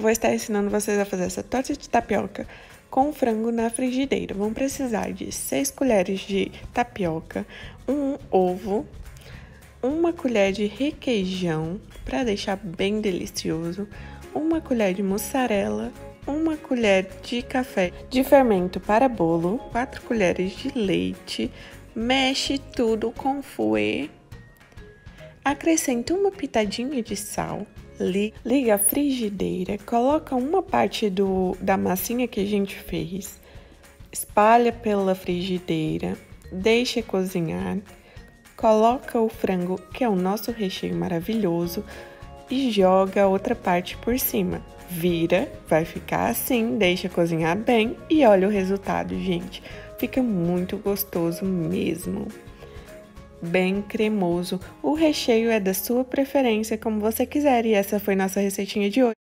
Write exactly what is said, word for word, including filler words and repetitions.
vou estar ensinando vocês a fazer essa torta de tapioca com frango na frigideira. Vão precisar de seis colheres de tapioca, um ovo, uma colher de requeijão para deixar bem delicioso, uma colher de mussarela, uma colher de café de fermento para bolo, quatro colheres de leite, mexe tudo com fouet, acrescenta uma pitadinha de sal, liga a frigideira, coloca uma parte do, da massinha que a gente fez, espalha pela frigideira, deixa cozinhar, coloca o frango, que é o nosso recheio maravilhoso, e joga a outra parte por cima. Vira, vai ficar assim, deixa cozinhar bem e olha o resultado, gente. Fica muito gostoso mesmo. Bem cremoso. O recheio é da sua preferência, como você quiser. E essa foi nossa receitinha de hoje.